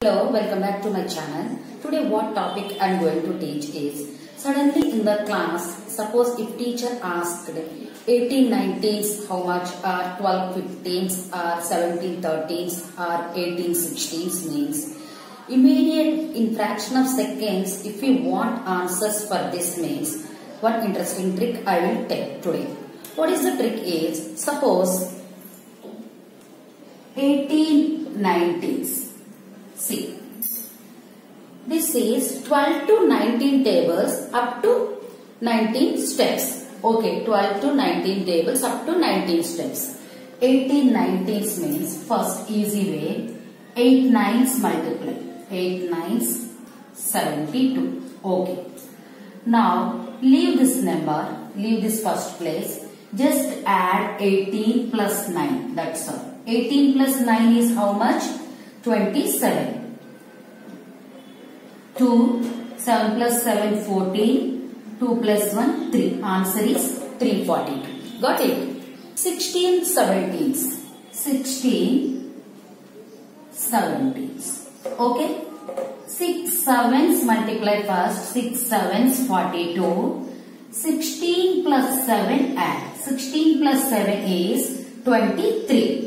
Hello, welcome back to my channel. Today what topic I am going to teach is, suddenly in the class, suppose if teacher asked 18 19s how much are 12 15s are 17 13s are 18 16s means, immediate in fraction of seconds if we want answers for this means, one interesting trick I will tell today. What is the trick is, suppose 18 19s. See, this is 12 to 19 tables up to 19 steps. Okay, 12 to 19 tables up to 19 steps. 18 19s means, first easy way, 8 9s multiply. 8 9s 72. Okay. Now, leave this number, leave this first place. Just add 18 plus 9. That's all. 18 plus 9 is how much? 27. 2, 7 plus 7, 14, 2 plus 1, 3. Answer is 342. Got it? 16 17s. 16 17s. Okay? 6 7s multiply first. 6 7s 42. 16 plus 7 add. 16 plus 7 is 23.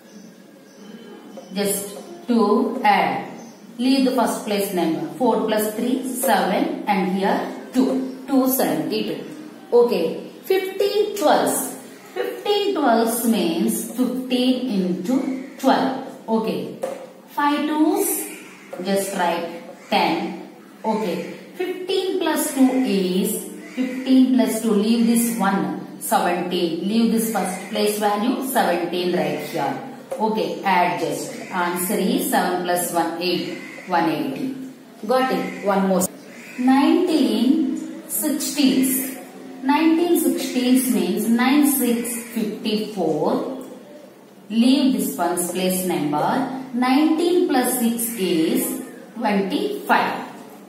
Just 2 add. Leave the first place number. 4 plus 3, 7 and here 2. 272. Okay. 15 12s. 15 12s means 15 into 12. Okay. 5 2s, just write 10. Okay. 15 plus 2 is 15 plus 2. Leave this 1. 17. Leave this first place value 17 right here. Okay. Add just. Answer is 7 plus 1 8. 180. Got it? One more. 19 16s. 19 16s means 9 6 54. Leave this one's place number. 19 plus 6 is 25.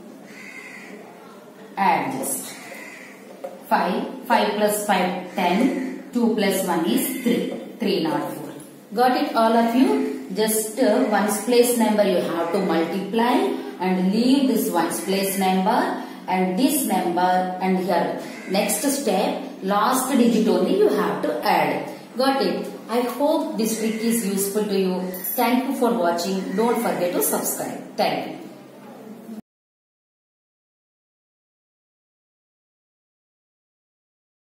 Add just. 5. 5 plus 5 10. 2 plus 1 is 3. 304. Got it all of you? Just ones place number you have to multiply and leave this ones place number and this number, and here next step last digit only you have to add. Got it? I hope this trick is useful to you. Thank you for watching. Don't forget to subscribe. Thank you.